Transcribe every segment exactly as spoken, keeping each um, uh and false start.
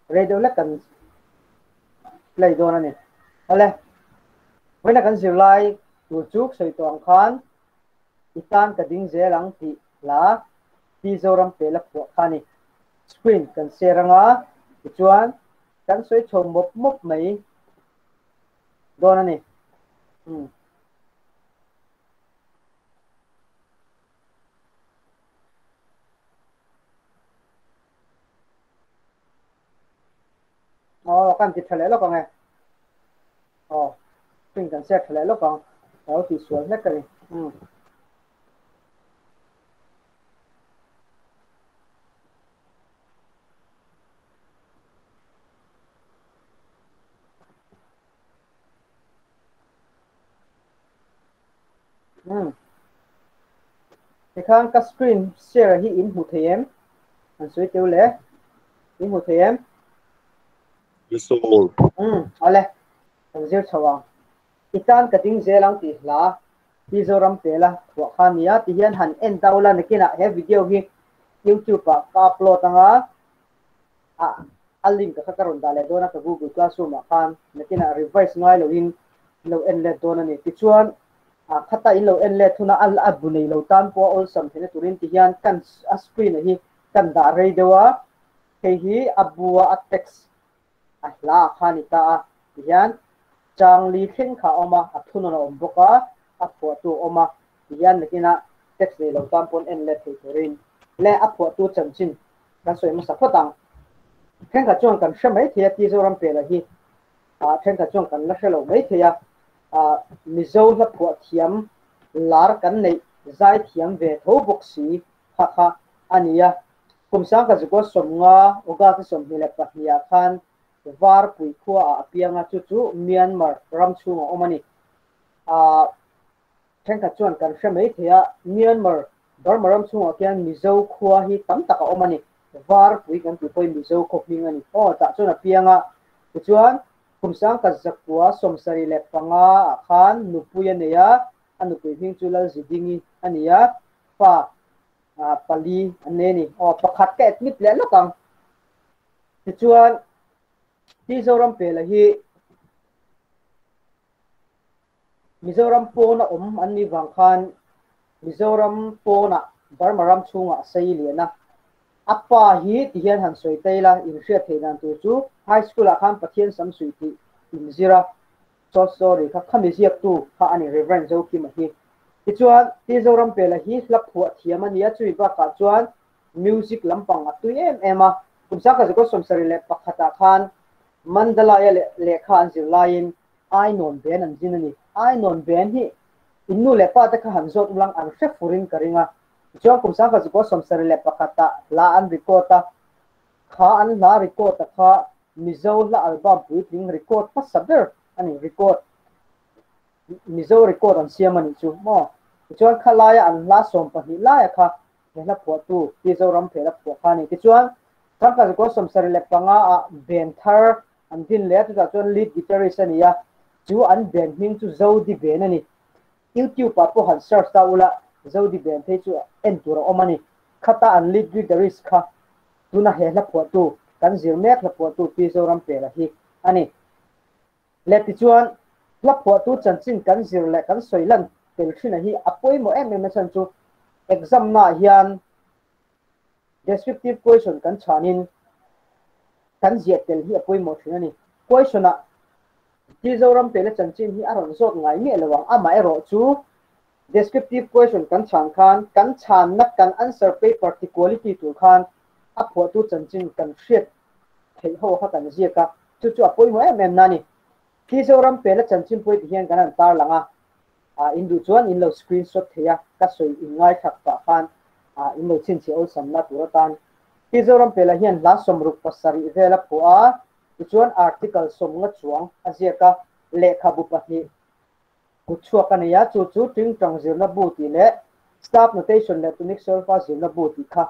radio là cần lấy đồ này ale với là cần dìu lại tu chúc soi tuang khan itan ka ding je lang ti la ti zoram pe la pho khani screen kan seranga chuan kan soi chom mop mop mai đồ này um oh kan ti thale lo ka oh screen kan set thale lo ka au ti sual na kare um um thì khang ka screen share hi in hu them an soi teu le in hu them Yes, all. um ale kan zir chawang itan ka ding je lang ti la ti zoram pe la thua khania ti hian han en daula nakina he video hi YouTube pa ka upload anga a a link ka karon dale dona ka Google Classroom a khan nakina revise ngai lo in lo en le dona ni ti chuan a khata in lo en le thuna al abu nei lo tan po all sam thene turin ti hian kan a screen hi kan da rei dewa ke hi abua a text a la khanita a ti hian chang li khen kha oma a thuna no boka a photo oma ti hian nakina text nei lo tan pon en le thei turin le a photo chamchin kan soi ma sa photang khen ka chuan kan hramai thia ti zoram pe la hi a khen ka chuan kan la hlo mai thia a mizo la pho thiam lar kan nei zai thiam ve tho boxi kha kha ania kumsang ka zuko somnga oga ka som hile pahnia khan var pui khuwa a pianga chu chu Myanmar ram chunga omani a khen ka chuan kan hramai thia Myanmar Burma ram chunga kian mizo khuwa hi tam taka omani var pui kan tu poi mizo khoping ani o ta chuna pianga chuan kumsang ka zakwa somsari le panga khan nupuya neya anupui hing chulal zidingi ania pa pali aneni o pakhat ka admit le lokang chuan ti zoram pe la hi Mizoram po na om anni wang khan Mizoram po na Burma ram chunga sei liana apa hi ti hian han soi teila in hria theinan tu chu high school a khan pathian sam sui ti in zira so sorry kha khami ziak tu kha ani reverend zo ki ma hi ti chuan ti zoram pe la hi hlap phu thiam ania chui ba ka chuan music lampang a tu em ema kumsa ka ko somsari le pakhata khan mandala ya le khan zir lain ai non ben an jinani ai non ben hi innu le pa ta kha han zot ulang an hre furin karinga chuan kumsa ka ko somsari le pakhata la an recorda kha an la record ta kha mizo la album pui ting record pa saber ani record mizo record an siamani chu mo chuan khalaya an la som pa hi la ya kha hela pho tu ti zo ram phela pho khani ti chuan thang ka ko somsari le panga a ben thar an din le ta chuan lead guitarist ania chu an ben hing chu zo di ben ani YouTube pa po han search ta ula zo di ben the chu en tur omani khata an lead guitarist kha tuna hela pho tu kan zir mek la pho tu ti zo ram pe la hi ani le ti chuan la pho tu chan chin kan zir le kan soilan tel thina hi apoi mo em em chan chu exam na hian descriptive question kan chanin kan zia tel hi apoi mo thina ni question a ti zo ram pe la chan chin hi aron zot ngai me lawang ama ero chu descriptive question kan chan khan kan chan na kan answer paper ti quality tu khan a pho tu chan chin kan hriat thei ho kha kan zia ka chu chu apoi mo em em na ni ti zo ram pe la chan chin poi ti hian kan an tar langa a indu chuan in lo screenshot theya ka soi in ngai thak pa khan a in lo chin chi ol samna turatan ti zo ram pe la hian la somruk pasari vela po a chuan article somnga chuang aziaka lekha bu pahni kuchua kania chu chu ting tang zirna buti le stop notation le tunic solfa zirna buti kha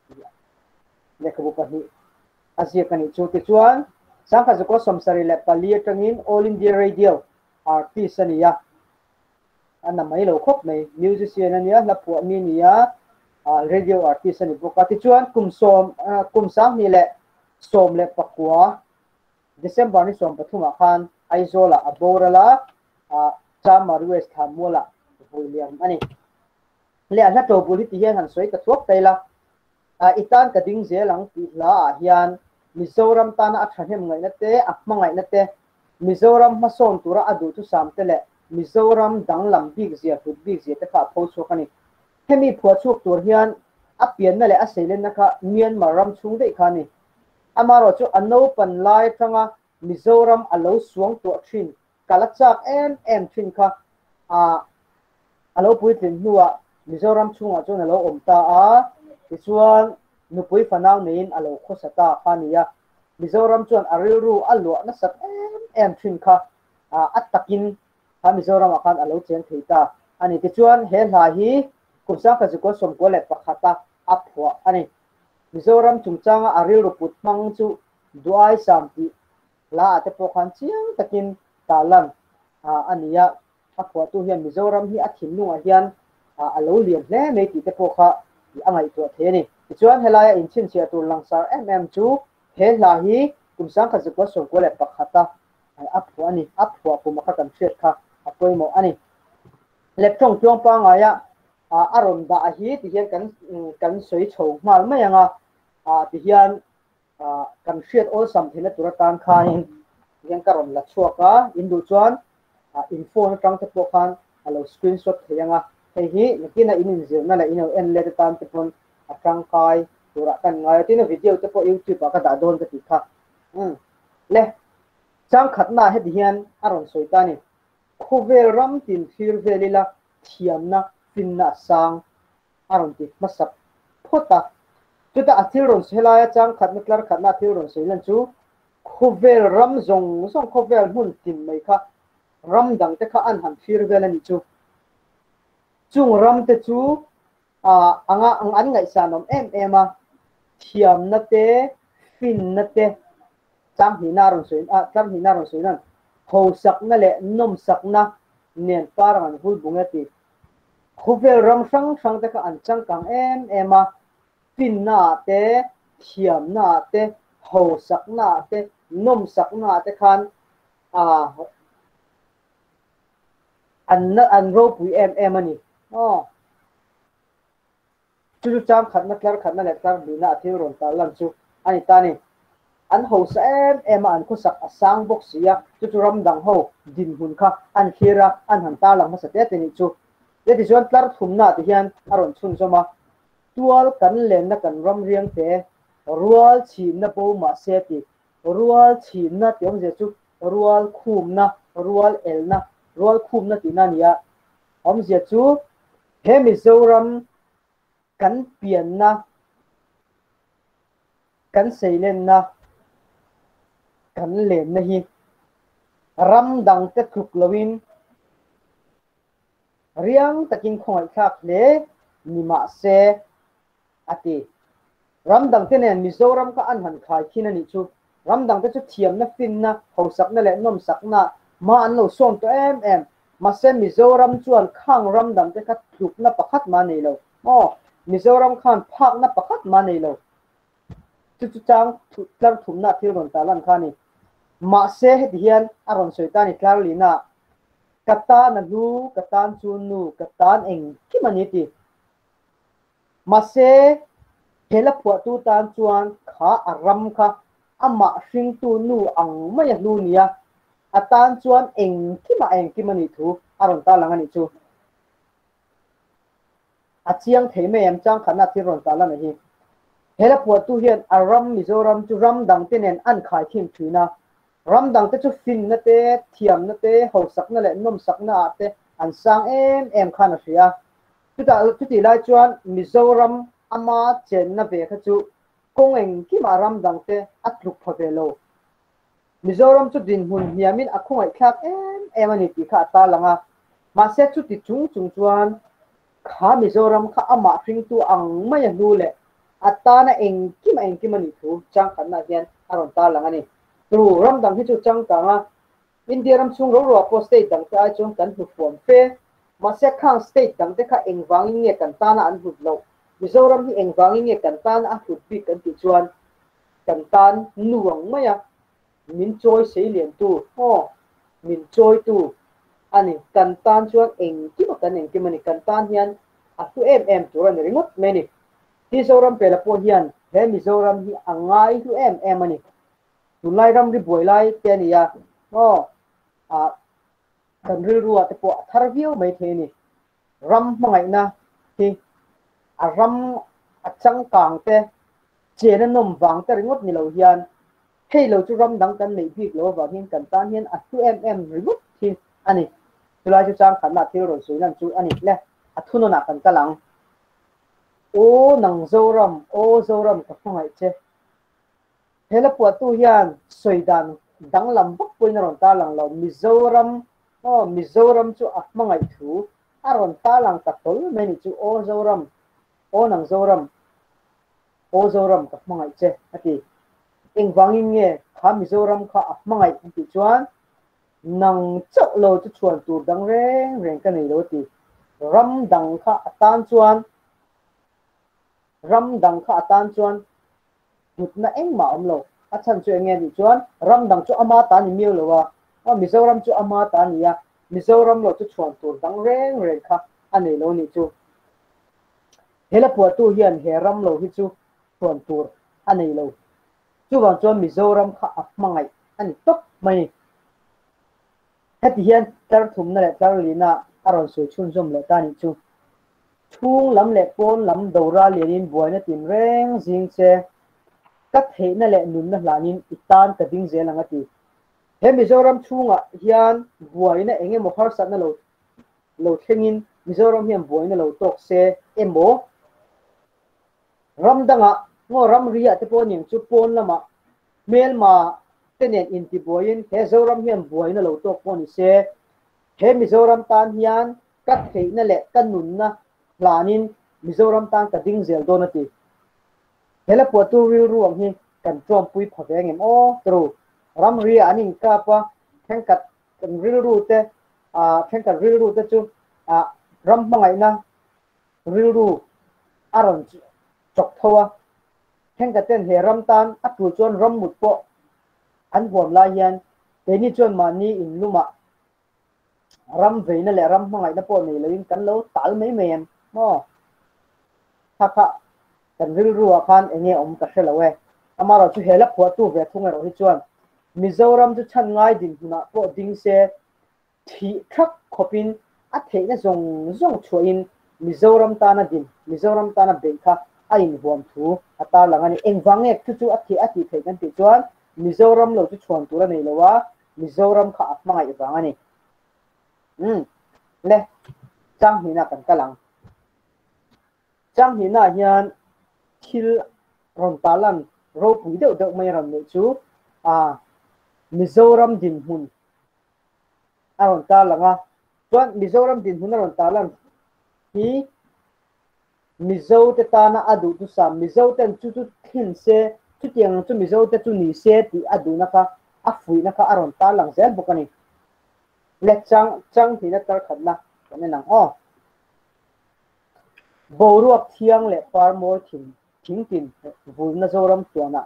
lekha bu pahni aziaka ni chu ti chuan sangka zuko somsari le pali tangin all india radio artist ania anna mai lo khop mai musician ania la pu mi nia radio artist ani boka ti chuan kum som kum sang ni le som le pakwa December ni som pathuma khan aizola aborala a chamaru es thamola William ani le a to buli ti hian han soi ka thuak taila a itan ka ding zelang ti la hian Mizoram tana a thanem ngai na te a mangai na te Mizoram ma son tura adu tu sam te le Mizoram danglam big zia tu big zia te kha pho chu kani hemi phua chuk tur hian a pian na le a seilen na kha Myanmar ram chung dei khani amaro chu anno pan lai thanga Mizoram alo suang to thin kalachak em em thin kha a alo pui tin nuwa Mizoram chunga chuna lo omta a tichuan nupui fanau nein alo khosata khania Mizoram chuan ariru alwa na sat em em thin kha a atakin ha Mizoram akan alo chen theita ani tichuan he hla hi kumsa ka jiko som ko le pakhata aphwa ani Mizoram chungchanga ariru putmang chu duai samti la ate pokhan chiang takin talan a ania aphwa tu hian Mizoram hi athin nu a hian a lo lian hle nei ti te pokha angai to the ni chuan helaya in chin sia tur langsar mm chu he la hi kumsang kha jiko som ko le pakhata aphwa ani aphwa pu makha kan thret kha apoi mo ani leptong tiong pa nga ya a aron da hi ti hian kan kan soi chho mal mai anga a ti hian a kan thret all sam thina turatan khain hian karon la chuaka indu chuan a info na tang te pokhan alo screenshot theyanga hei hi nakina inin zirna la ino en le tan te pon atang kai tura kan ngai tin video te po YouTube ka da don te kha um le chang khatna he hian aron soitani khovel ram tin thir velila thiamna pinna sang aron ti masap phota chuta athiron selaya chang khatna klar khatna athiron soilan chu khovel ram zong zong khovel hun tin mai kha ram dang te kha an han thir velani chu chung ram te chu a anga ang an ngai sanom em em a thiam na te fin na te chang hi na ron soin a chang hi na ron soinan ho sak na le nom sak na nen parangan hul bungati khovel ram sang sang te ka an chang kang em em a fin na te thiam na te ho sak na te nom sak na te khan a an an ro pui em em ani oh chu chang khat na klar khat na le klar bina athil ron ta lam chu ani tani an ho sa em em an khu sak asang box sia chu chu ram dang ho din hun kha an khira an han ta lang ma sa te te ni chu le ti chuan klar thumna ti hian aron chun zoma tual kan len na kan ram riang te rual chi na po ma se ti rual chi na tiang je chu rual khum na rual el na rual khum na ti na nia om je chu he Mizoram kan pian na kan seilen na kan len na hi ram dang te khuk lawin riang takin khoi khak le nima se ati ram dang te nen Mizoram ka an han khai khin ani chu ram dang te chu thiam na fin na ho sak na le nom sak na ma an lo som to em em ma se Mizoram chuan khang ram dang te khat thuk na pakhat ma nei lo oh Mizoram khan phak na pakhat ma nei lo chu chu chang tlar thum na thil ron ta lan khani ma se hian aron soitani tlar lina kata na lu katan chu nu katan eng kimani ti ma se hela phua tu tan chuan kha aram kha ama hring tu nu ang mai lu nia atan chuan eng kima eng kimani thu aron ta langani chu achiang theime em chang khana thiron ta lan hi hela phua tu hian aram Mizoram chu ram dang te nen an khai thim thina ram dang te chu fin na te thiam na te ho sak na le nom sak na te an sang em em khana ria chu ta chu ti lai chuan Mizoram ama chen na ve kha chu kong eng ki ma ram dang te atluk phavelo Mizoram chu din hun hiamin akhongai khak em em ani ti kha ta langa ma se chu ti chung chung chuan kha Mizoram kha ama hring tu ang mai lu le atana eng kim eng kim ani thu chang khanna hian aron ta langani tu ram dang hi chu chang tanga India ram chung ro ro po state dang ta chung kan hu form fe ma se khang state dang te kha eng wang nge kan ta na an hu lo Mizoram hi eng wang nge kan ta na hu pi kan ti chuan kan tan nuang maya min choi sei lian tu ho min choi tu ani kan tan chuan eng ki ma kan eng ki mani kan tan hian a tu em em tu ran ringot meni ti zoram pela po hian he mizoram hi angai tu em em ani tu lai ram ri boi lai te ni ya ho a kan ri ruwa te po thar view mai the ni ram mangai na hi a ram a chang kang te che na nom wang te ringot ni lo hian hei lo chu ram dang kan nei bik lo wa hin kan tan hian a tu em em ringot hi ani tu lai chu chang khan na thil ro sui nan chu ani le a thuno na kan kalang o nang zoram o zoram ka phongai che hela pu tu hian soidan dang lam bak poina ron ta lang lo mizoram o mizoram chu a mangai thu aron ta lang ka tol meni chu o zoram o nang zoram o zoram ka mangai che ati eng wangin nge kha mizoram kha a mangai ti chuan nang chok lo chu chuan tur dang reng reng ka nei lo ti ram dang kha atan chuan ram dang kha atan chuan mut na eng ma om lo a chan chu nge ni chuan ram dang chu ama ta ni miu lo wa a mizoram chu ama ta ni ya mizoram lo chu chuan tur dang reng reng kha anei lo ni chu hela pu tu hian he ram lo hi chu chuan tur anei lo chu wang chuan mizoram kha a mangai ani tok mai heti hian tar thum na le tar lina aron sui chun zom le ta ni chu chung lam le pon lam dora lenin buaina tin reng jing che ka theina le nun na hlanin itan ka ding zel anga ti he mizoram chunga hian buaina enge mo har sat na lo lo thengin mizoram hian buaina lo tok se emo ram danga ngo ram ria te pon ning chu pon lama mel ma tenen in ti buain he zoram hian buaina lo tok pon ni se he mizoram tan hian ka theina le ka nun na hlanin mizoram tan ka ding zel don ati hela po tu ri ruang hi kan trom pui phaweng em o tru ram ria anin ka pa theng kat kan ri ru te a theng kat ri ru te chu a ram mangai na ri ru aron chok thowa theng kat ten he ram tan a tu chon ram mut po an bom la hian te ni chon ma ni in luma ram veina le ram mangai na po nei lo in kan lo tal mai mem mo thakha kan ril ruwa khan enge om ka helawe amara chu hela phua tu ve thunga ro hi chuan mizoram chu chan ngai din huna po ding se thi thak khopin a theina zong zong chuin mizoram ta na din mizoram ta na bekha a in huam thu ata langani engwange chu chu a thi a thi thei kan ti chuan mizoram lo chu chuan tura nei lowa mizoram kha apmangai wangani um le chang hina kan kalang chang hina hian thil ron talan ro pui deuh deuh mai ron nei chu a mizoram din hun a ron ta langa chuan mizoram din hun a ron talan hi mizo te ta na adu tu sam mizo ten chu chu thin se chu tiang chu mizo te chu ni se ti adu na ka a fui na ka a ron ta lang zel bokani le chang chang hina tar khatna kan nang o boruak thiang le farmor thin thingtin vulna zoram tuana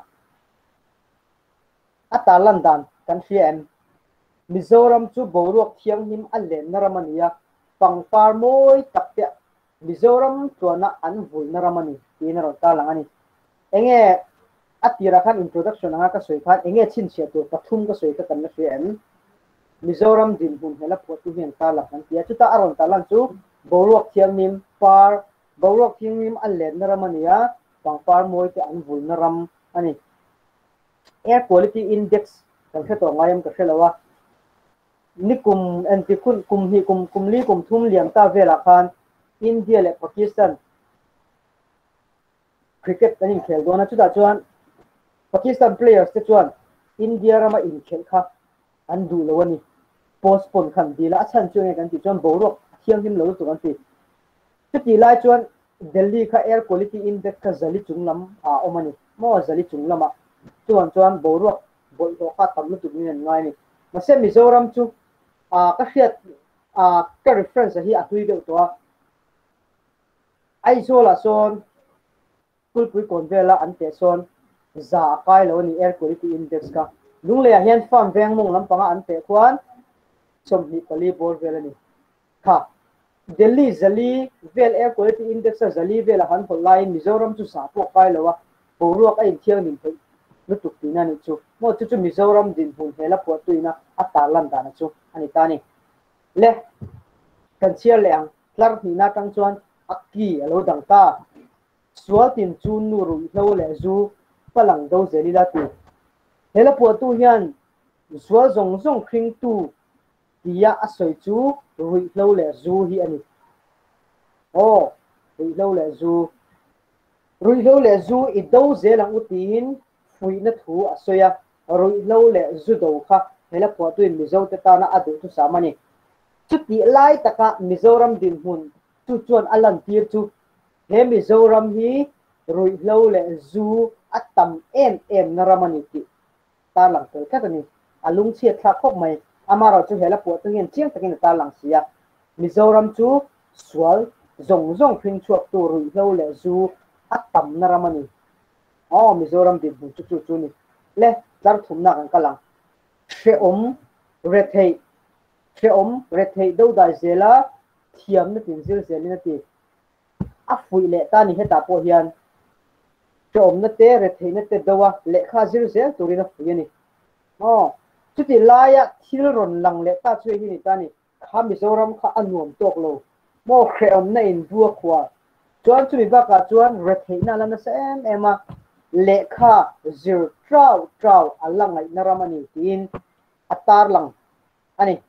atalan dan kan hian mizoram chu boruak thiang him allen naramania pangpar moi takte mizoram tuana an vulna ramani tina ro ta langani enge atira khan introduction anga ka soi khan enge chin sia tu pathum ka soi ka kan na hian mizoram din hun hela photu hian ta la kan tia chu ta aron ta lan chu boruak thiang nim par boruak thiang nim allen naramania pangpar moi te an vulna ram ani air quality index kan kha to ngayam ka khelawa nikum anti kun kum hi kum kumli kum thum liam ta vela khan India le Pakistan cricket kanin khel dona chu da chuan Pakistan players te chuan India rama in khel kha an du lawani postpone khan dila achan chu nge kan ti chuan borok thiang him lo tu kan ti chu ti lai chuan Delhi kha air quality index ka zali chunglam a omani mo zali chunglama chuan chuan borok bol do kha tamlu tu ni ngai ni mase Mizoram chu a ka hiat a ka reference hi a hui deuh to ai zo la son kul pui kon vela an te son za kai lo ni air quality index ka lung le hian farm veng mong lam panga an te khuan chom ni pali bor velani kha Delhi zali vel air quality index zali vel han hol line Mizoram chu sa po kai lo wa bo ruak ai thiang nin phei lu tuk tina ni chu mo chu chu Mizoram din hun hela po tuina atalan da na chu ani ta ni le kan chia leang tlar ni na tang chuan akki alo dang ta sual tin chu nu ru lo le zu palang do zeli la tu hela po tu hian sual zong zong khring tu tia asoi chu rui lo le zu hi ani o rui lo le zu rui lo le zu i do zelang utin fui na thu asoya rui lo le zu do kha hela po tu in mizo te ta na adu tu samani chuti lai taka Mizoram din hun chu chuan alan tir chu he Mizoram hi rui lo le zu atam em em naramani ti ta lang tel ka ni alung chiat thla khop mai amaro chu hela po tu hian chiang takin ta lang sia Mizoram chu sual zong zong phing chuak tu rui lo le zu atam naramani oh Mizoram din hun chu chu chu ni le tar thum na kan kalang she om rethei she om rethei do dai zela thiam na tin zil zel na ti a fui le ta ni heta po hian she om na te rethei na te dawa le kha zil zel turina fui ni oh chuti laya thil ron lang le ta chui hi ni ta ni kha Mizoram kha anuam tok lo mo she om na in bua khwa chuan chu mi ba ka chuan rethei na lana sa em ema le kha zir trau trau alangai naramani tin atar lang ani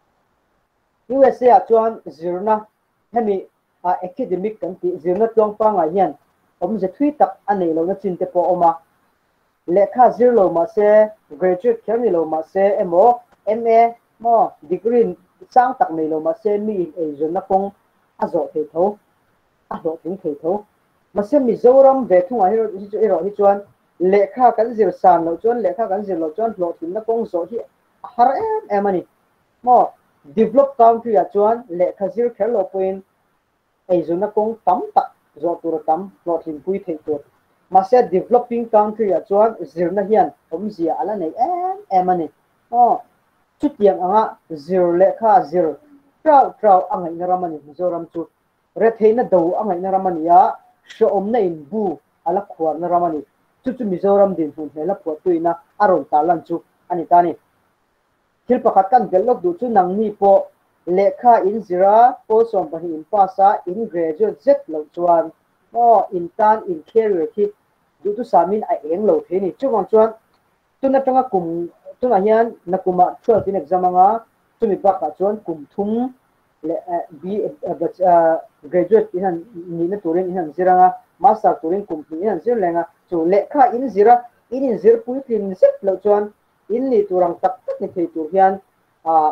U S A chuan zirna hemi a academic kan ti zirna tong pa nga hian om je thui tak anei lo na chin te po oma lekha zir lo ma se graduate kherni lo ma se emo M A mo degree sang tak nei lo ma se mi e zona pong azo the tho azo ting the tho ma se Mizoram ve thunga hi hi ro hi chuan lekha kan zir san lo chuan lekha kan zir lo chuan lo tin na pong zo hi har em em ani mo develop country a chuan le khazir khelo point ei zuna kong tam tak zo tur tam lo thin pui thei tur ma se developing country a chuan zirna hian om zia ala nei em em ani o chutiang anga zir le kha zir trau trau angai naramani Mizoram chu re theina do angai naramani ya sho om na in bu ala khwar naramani chu chu Mizoram din hun hela phuatuina aron talan chu ani tani thil pakhat kan gelok du chu nang ni po lekha in zira po som pahi in pasa in graduate zet lo chuan mo in tan in career ki du tu samin a eng lo the ni chuwang chuan tuna tanga kum tuna hian nakuma twelve in exam anga chumi pakha chuan kum thum le b graduate in ni na turin in ziranga master turin kum in zir lenga chu lekha in zira in zir pui tin zet lo chuan in ni turang tak tak ni thei tur hian a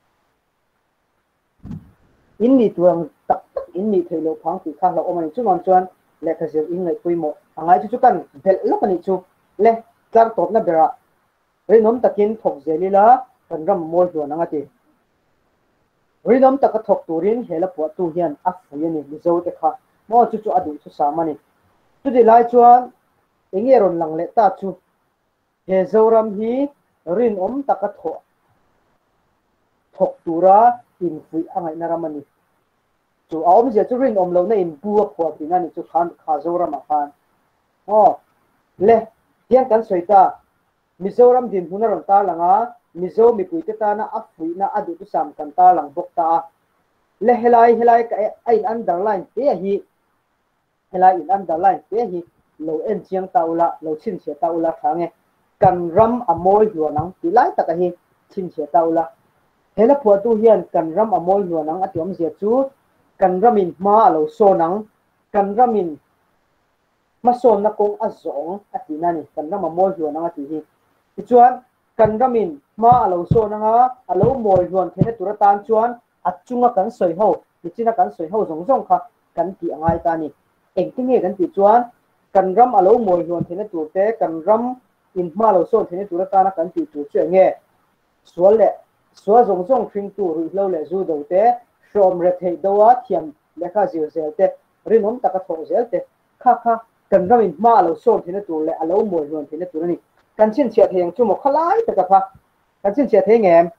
in ni turang tak tak in ni thei lo phang ti kha lo omani chuman chuan le khazir in ngai puimo angai chu chu kan bel lo pani chu le tlar top na bera rinom takin thok zelila kan ram mol do nanga ti rinom tak thok turin hela pu tu hian a fuyani mizo te kha mo chu chu adu chu samani chu di lai chuan engeron lang le ta chu he zoram hi rin om taka tho thok tura in fui angai naramani chu aom je chu rin om lo na in buwa khwa pina ni chu khan kha zoram a khan o le hian kan soita Mizoram din hunaron ta langa mizo mi pui te ta na a fui na adu tu sam kan ta lang bok ta le helai helai ka ai underline te hi helai in underline te hi lo en chiang taula lo chin che taula thange kan ram amoi huanang tilai taka hi chin che taula hela phuatu hian kan ram amoi huanang atiom zia chu kan ramin ma lo sonang kan ramin ma son na kong azong atina ni kan ram amoi huanang ati hi chuan kan ramin ma lo sonanga alo moi huan thene turatan chuan achunga kan soi ho tichina kan soi ho zong zong kha kan ti angai ta ni engtinge kan ti chuan kan ram alo moi huan thene turte kan ram in ma lo son thene turata na kan ti tu che nge sual le sual zong zong thing tu ru lo le zu do te shom re thei dowa thiam lekha zir zel te rinom taka tho zel te kha kha kan ramin ma lo som thina tur le alo moi ron thina tur ni kan chin chia theng chu mo khalai ta ka pha kan chin chia theng em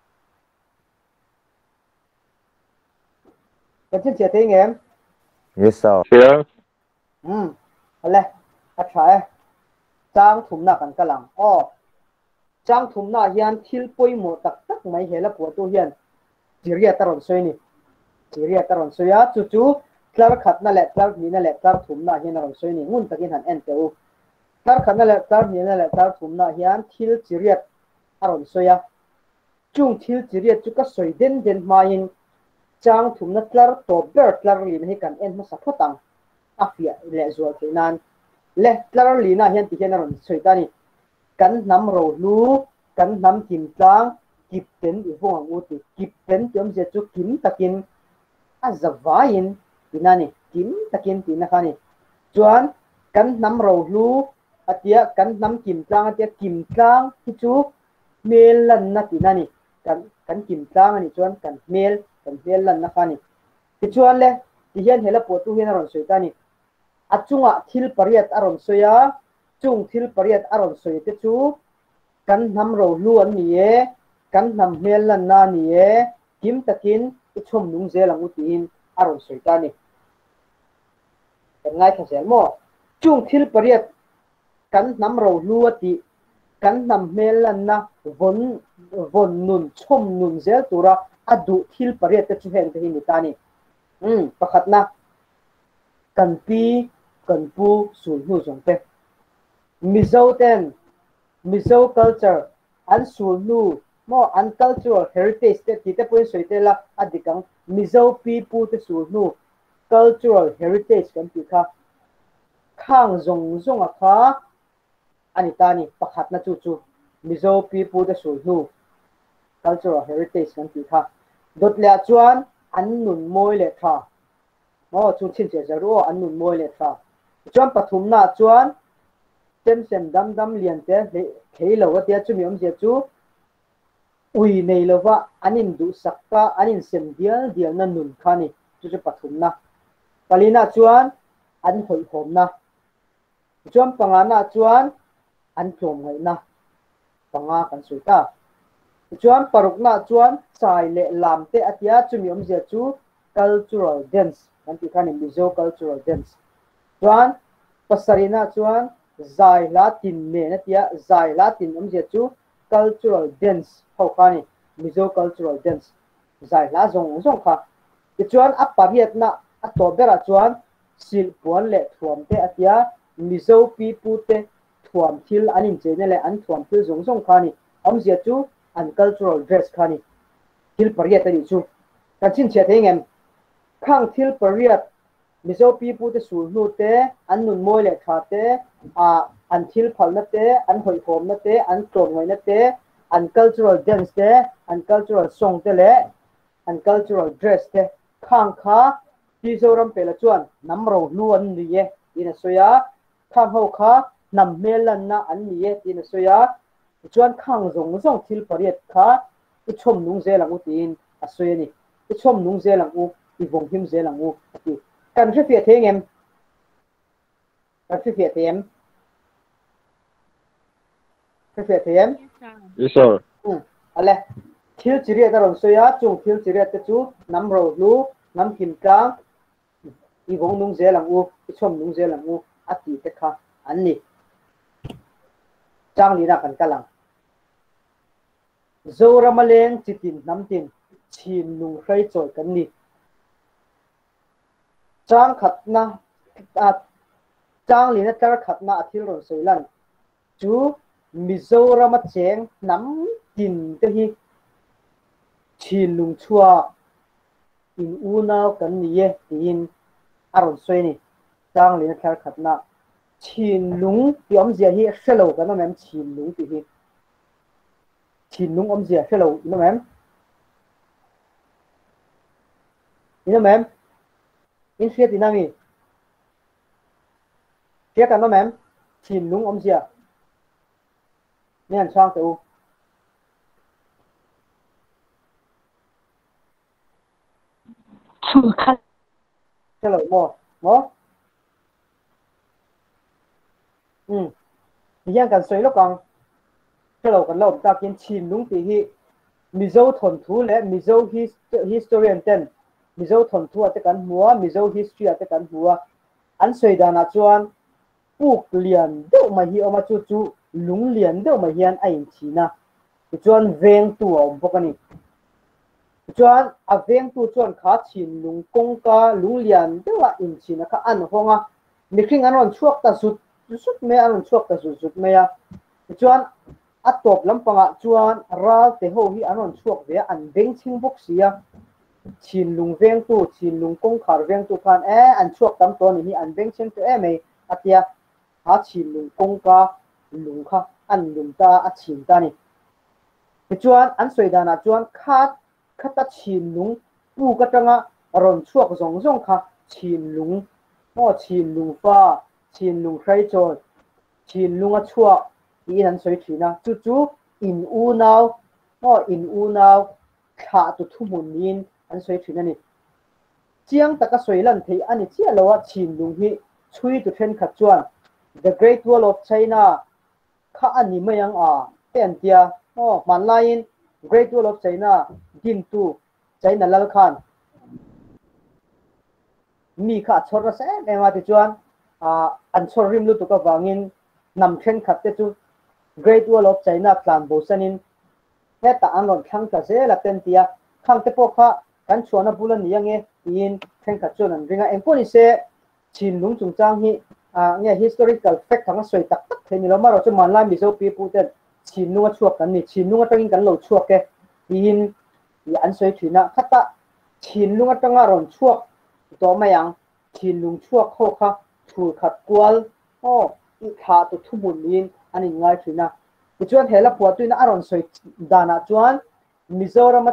kan chin chia theng em Yes, sir. Here. um ale a try chang thum na kan kalang o chang thum na hian thil poi mo tak tak mai hela pu tu hian chiria taron soi ni chiria taron soya chu chu tlar khat na le tlar ni na le tlar thum na hian ron soi ni ngun takin han en teu tlar khat na le tlar ni na le tlar thum na hian thil chiria aron soya chung thil chiria chu ka soi den den main chang thum na tlar to ber tlar li na hi kan en ma sa photang afia le zo te nan le tlar li na hian ti hian ron soi ta ni kan nam ro lu kan nam kim tlang kip ten i hong ang uti kip ten tiom je chu kim takin a zavain tinani kim takin tinakani chuan kan nam ro lu atia kan nam kim tlang atia kim tlang hi chu mel lan na tinani kan kan kim tlang ani chuan kan mel kan mel lan na khani ti chuan le ti hian hela po tu hian ron soi ta ni achunga thil pariat aron soya chung thil pariat aron soi te chu kan nam ro lu an ni e kan nam mel lan na ni e kim takin i chom nung zelang utin aron soi ta ni kan ngai thasel mo chung thil pariat kan nam ro lu ati kan nam mel lan na von von nun chom nun zel tura adu thil pariat te chu hen te hi ni ta ni um pakhat na kan pi kan pu sul nu jong pe mizo ten mizo culture an sul nu mo an cultural heritage te ti te poi soi te la adikang mizo people te sul nu cultural heritage kan ti kha khang zong zong a kha ani ta ni pakhat na chu chu mizo people te sul nu cultural heritage kan ti kha dot le chuan an nun moi le tha mo chu chin che zaru an nun moi le tha chuan pathum na chuan sem sem dam dam lian te khei lo wa tia chu mi om je chu ui nei lo wa anin du sakka anin sem dial dial na nun khani chu chu pathum na palina chuan an hoi hom na chuan panga na chuan an tlom ngai na panga kan sui ta chuan paruk na chuan chai le lam te atia chu mi om je chu cultural dance kan ti khani mizo cultural dance chuan pasarina chuan zai latin ne na tia zai latin om je chu cultural dance ho khani mizo cultural dance zai la zong zong kha ti chuan a pariat na a to bera chuan sil puan le thuam te atia mizo people te thuam thil anin che ne le an thuam thil zong zong khani om je chu an cultural dress khani thil pariat ani chu kan chin che thengem khang thil pariat mizo people te sul nu te an nun moi le tha te a an thil phal na te an hoi khom na te an tlom ngoi na te an cultural dance te an cultural song te le an cultural dress te khang kha ti zoram pela chuan nam ro lu an ni ye ina soya khang ho kha nam melan na an ni ye ina soya chuan khang zong zong thil pariat kha i chom nung zelang utin a soya ni i chom nung zelang u i vong him zelang u ati kan se fia thengem kan se fia them se fia them Yes, sir. um ale thil chiria ta ron soya chung thil chiria te chu nam ro lu nam kim tlang i vong nung zelang u i chom nung zelang u ati te kha an ni chang li na kan kalang zoramaleng chitin namtin chin nung khai choi kan ni chang khat na a chang li na tar khat na athil ron soilan chu mizoram a cheng nam tin te hi chin nung chua in unau kan ni ye tin aron soi ni chang li na tar khat na chin lung ti om zia hi shelo kan mem chin lung ti hi chin lung om zia shelo no mem ino mem in fiat inami fiat kan no mem chin lung om zia nên sang từ hello mo mo um hian kan soi lo kang hello kan lo takin chin lung ti hi mizo thon thu le mizo historian ten mizo thon thu ate kan hua mizo history ate kan hua an soi dana chuan puk lian deuh mai hi oma chu chu lung lian deuh mai hian a in thina chuan veng tu om bawk ani chuan a veng tu chuan kha chin lung kongka lung lian deuh a in thina kha an honga mihring an ron chuak ta zut zut me an ron chuak ta zut zut me a chuan a top lampanga chuan ral te ho hi an ron chuak ve an veng ching bok sia chin lung veng tu chin lung kong khar veng tu khan e an chuak tam to ni hi an veng chen tu e mai atia a chin lung kong ka lung kha an lung ta a chin ta ni chuan an soi dana chuan kha khata chin lung pu ka tanga ron chuak zong zong kha chin lung mo chin lung fa chin lung khai chon chin lung a chuak i an soi thina chu chu in u naw mo in u naw kha tu thu mun nin an soi thina ni chiang taka soi lan thei ani chia lowa chin lung hi chui tu then khat chuan the great wall of china kha ani mayang a ten tia oh manlain great wall of china din tu china lal khan mi kha chora se ema ti chuan a an chor rim lu tu ka wangin nam then khat te chu great wall of china plan bo sanin heta an ron thang ta se la ten tia khang te po kha kan chuana bulan ni yange in then khat chuan an ringa emponi se chin lung chung chang hi a nge historical fact thang soi tak tak theni lo maro chu manla mi zo pi pu ten chin lung a chuak kan ni chin lung a tangin kan lo chuak ke in i an soi thina khata chin lung a tanga ron chuak to mayang chin lung chuak ho kha thur khat kwal o i kha tu thumun nin ani ngai thina chuan hela puat tuina aron soi dana chuan mizoram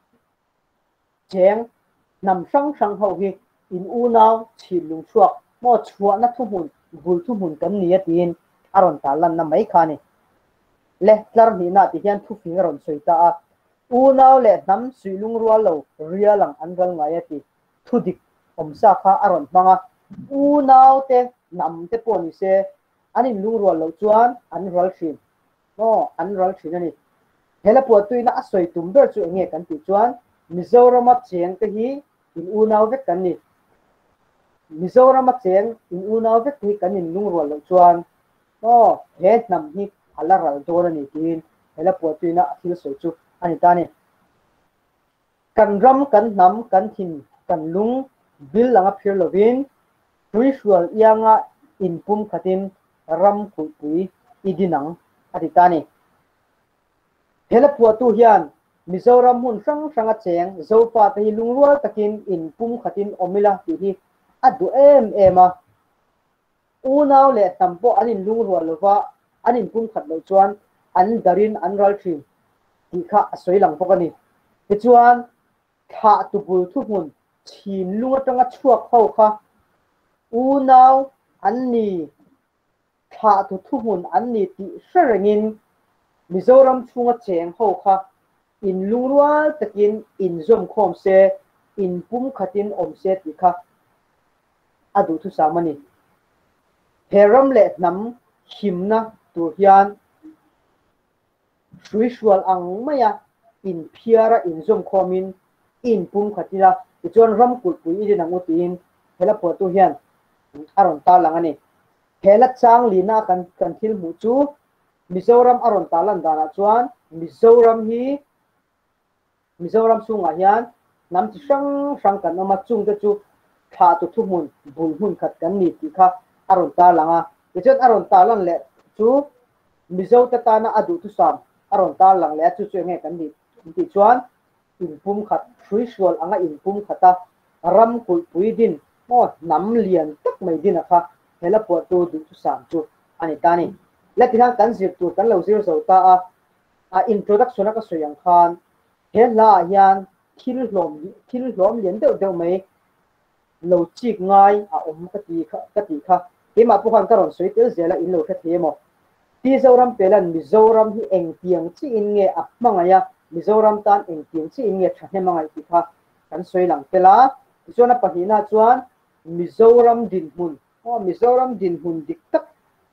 cheng nam sang sang ho hi in u naw chin lung chuak mo chua na thumun bul thumun kan ni atin aron ta lan na mai khani le tlar ni na ti hian thu fing ron soi ta a u naw le nam sui lung rual lo ria lang an ral ngai ati thu dik om sa kha aron manga u naw te nam te poni se ani lung rual lo chuan an ral thin no an ral thin ani hela puat tuina a soi tum ber chu nge kan ti chuan mizoram cheng te hi in u naw vek kan ni mizoram cheng in u naw vek hi kan in lung rual lo chuan no he nam hi ala ral dor ani tin hela puat tuina a thil soi chu ani ta ni kan ram kan nam kan thin kan lung bil langa phir lovin ritual yanga in pum khatin ram khu pui idinang ati ta ni hela puat tu hian mizoram hun sang sanga cheng zopa te hi lungrual takin in pum khatin omila ti hi adu em ema unaw le tampo anin lungrual lova anin pum khat lo chuan an darin an ral thin ti kha asoi lang pokani ti chuan kha tu bul thu hun chin lunga tanga chuak ho kha unaw an ni kha tu thu hun an ni ti sharengin mizoram chunga cheng ho kha in lungrual takin in zom khom se in pum khatin om se ti kha adu thu samani heram le nam himna tu hian ritual ang maya in phiara in zom khomin in pum khatila chuan ram kul pui idin angutin hela po tu hian aron ta langani hela chang lina kan kan thil mu chu mizoram aron talan dana chuan mizoram hi mizoram sunga hian nam chi sang sang kan ma chung te chu tha tu thu mun bul hun khat kan ni ti kha aron ta langa chuan aron talan le chu mizo ta ta na adu tu sam aron ta lang le chu chu nge kan ni ti chuan in pum khat ritual anga in pum khata ram kul pui din mo nam lian tak mai din kha hela po tu du tu sam chu ani ta ni le ti han kan zir tu kan lo zir zo ta a a introduction ka soyang khan hela hian thil hlom thil hlom lian deuh deuh mai lo chik ngai a om ka ti kha ka ti kha ema pu khan karon soi tel zela in lo kha themo ti zoram pelan mizoram hi eng tiang chi in nge a mangaya mizoram tan eng tiang chi in nge thane mangai ti kha kan soi lang pela zona pahina chuan mizoram din hun o mizoram din hun dik tak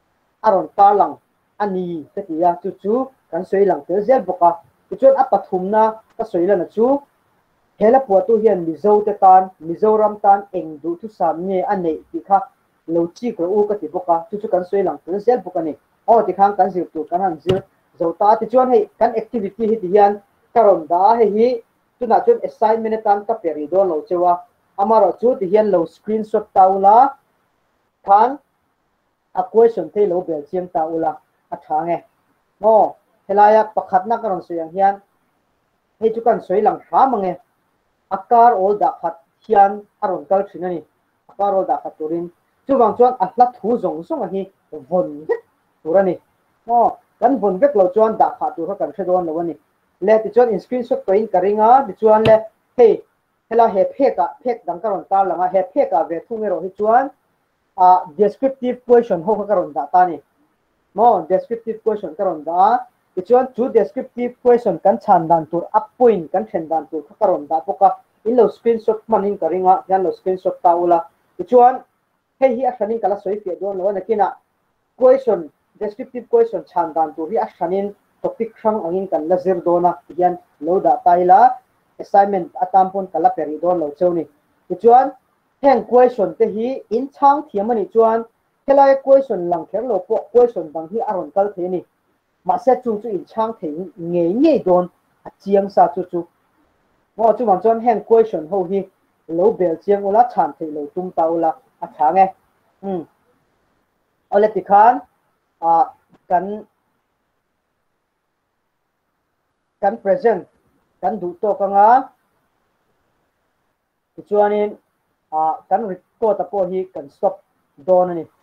aron ta lang ani te tia chu chu kan soi lang te zel boka chuan a pathum na ka soi la na chu hela pu tu hian mizo te tan mizoram tan eng du thu sam nge anei ti kha lo chi ko u ka ti boka chu chu kan soi lang te zel boka ni o ti khang kan zir tu kan han zir zo ta ti chuan hei kan activity hi ti hian karon da he hi tuna chuan assignment tan ka peri don lo chewa amaro chu ti hian lo screenshot taula than a question thei lo bel chiam taula a thange no helaya pakhat na karon suyang hian hei chu kan soi lang ha mange akar ol da khat hian aron kal thinani akar ol da khat turin chu wang chuan a hla thu zong zong a hi von vek turani no kan von vek lo chuan da kha tu kha kan thedon lo ani le ti chuan in screenshot pain karinga ti chuan le hei hela he pheka phek dang karon ta langa he pheka ve thunge ro hi chuan a descriptive question ho ka karon da ta ni mo descriptive question karon da ti chuan chu descriptive question kan chan dan tur up point kan then dan tur ka karon da poka in lo screenshot manin karinga yan lo screenshot ta ula ti chuan hei hi a thani kala soi fe don lo na kina question descriptive question chan dan tur hi a thanin topic khang angin kan la zir dona yan lo da taila assignment atampon kala peri don lo choni ti chuan heng question te hi in chang thiamani chuan helai question lang kher lo po question bang hi aron kal the ni ma se chung chu in chang the nge nge don a chiang sa chu chu mo chu man chuan heng question ho hi lo bel chiang ula chan the lo tum taula a thange hm ole ti khan a kan kan present kan du to kanga chuanin a kan record ta po hi kan stop don ani